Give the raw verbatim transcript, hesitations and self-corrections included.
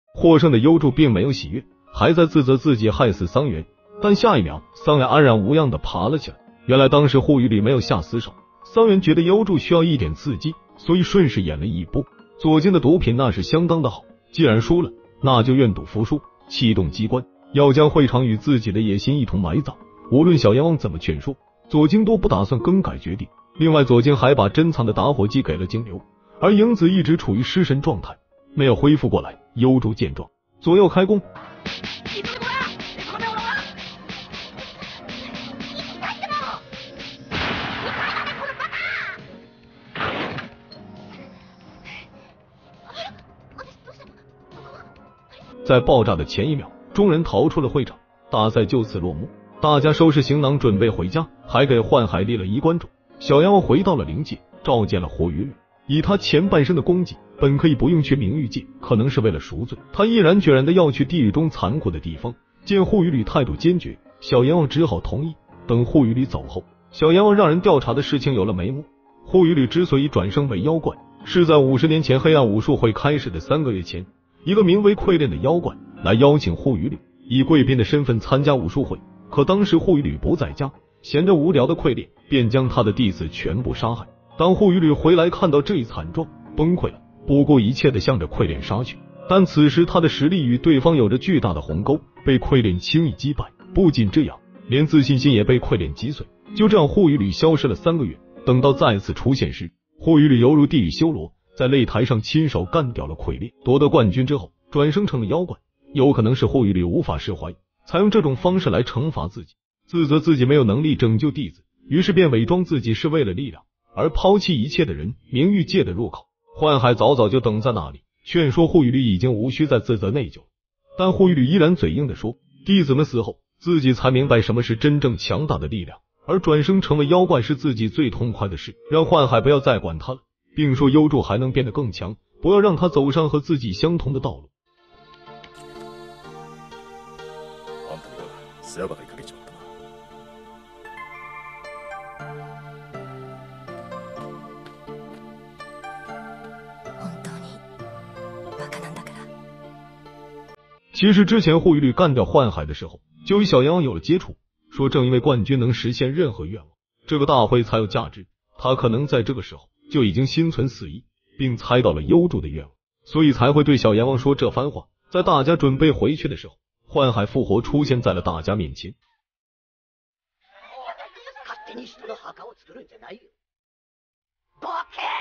获胜的幽助并没有喜悦，还在自责自己害死桑原，但下一秒桑原安然无恙地爬了起来。原来当时护羽吕没有下死手，桑原觉得幽助需要一点刺激，所以顺势演了一波。左京的毒品那是相当的好，既然输了，那就愿赌服输，启动机关，要将会场与自己的野心一同埋葬。无论小阎王怎么劝说，左京都不打算更改决定。另外左京还把珍藏的打火机给了金流，而影子一直处于失神状态，没有恢复过来。幽助见状，左右开弓。在爆炸的前一秒，众人逃出了会场，大赛就此落幕。大家收拾行囊准备回家，还给幻海立了一关钟。小阎王回到了灵界，召见了火羽吕。以他前半生的功绩，本可以不用去冥域界，可能是为了赎罪，他毅然决然的要去地狱中残酷的地方。见护羽吕态度坚决，小阎王只好同意。等护羽吕走后，小阎王让人调查的事情有了眉目。护羽吕之所以转生为妖怪，是在五十年前黑暗武术会开始的三个月前，一个名为溃炼的妖怪来邀请护羽吕以贵宾的身份参加武术会。可当时护羽吕不在家，闲着无聊的溃炼便将他的弟子全部杀害。当护羽吕回来看到这一惨状，崩溃了，不顾一切的向着溃炼杀去。但此时他的实力与对方有着巨大的鸿沟，被溃炼轻易击败。不仅这样，连自信心也被溃炼击碎。就这样护羽吕消失了三个月，等到再次出现时，护羽吕犹如地狱修罗，在擂台上亲手干掉了溃炼，夺得冠军之后转生成了妖怪。有可能是护羽吕无法释怀，才用这种方式来惩罚自己，自责自己没有能力拯救弟子，于是便伪装自己是为了力量而抛弃一切的人，冥域界的入口。幻海早早就等在那里，劝说护羽吕已经无需再自责内疚，但护羽吕依然嘴硬地说，弟子们死后自己才明白什么是真正强大的力量，而转生成为妖怪是自己最痛快的事，让幻海不要再管他了，并说幽助还能变得更强，不要让他走上和自己相同的道路。其实之前护羽吕干掉幻海的时候，就与小阎王有了接触，说正因为冠军能实现任何愿望，这个大会才有价值。他可能在这个时候就已经心存死意，并猜到了幽助的愿望，所以才会对小阎王说这番话。在大家准备回去的时候，幻海复活出现在了大家面前。 勝手に人の墓を作るんじゃないよ。ボケー